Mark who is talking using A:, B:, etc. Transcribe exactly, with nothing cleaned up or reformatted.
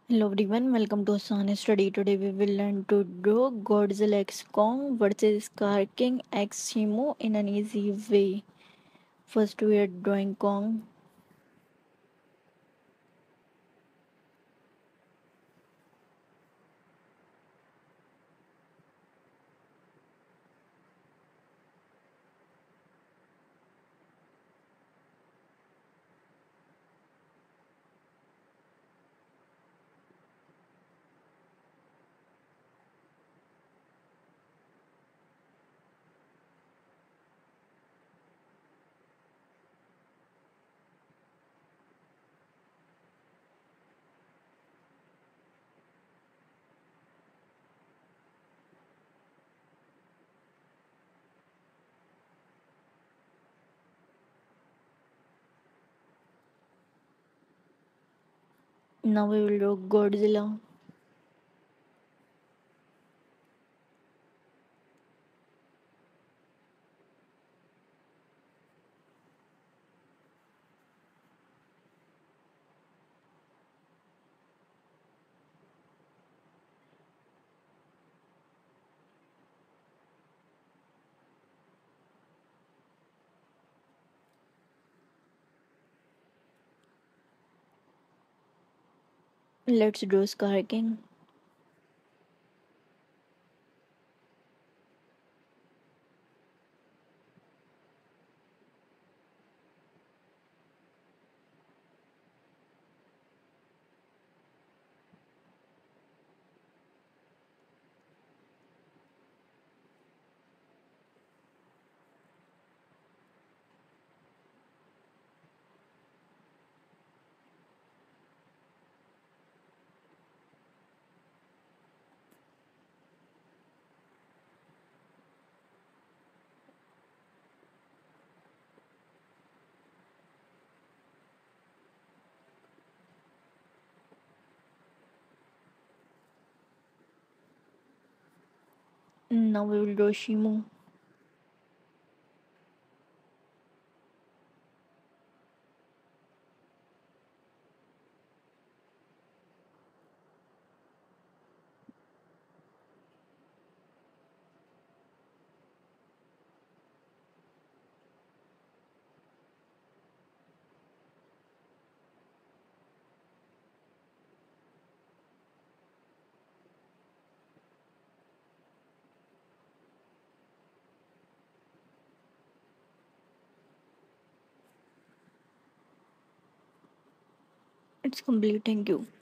A: Hello everyone, welcome to Asana Study. Today we will learn to draw Godzilla X Kong versus Scar King X Shimo in an easy way. First we are drawing Kong. Now we will draw Godzilla. Let's draw Scar King. Now we will draw Shimo. It's complete, thank you.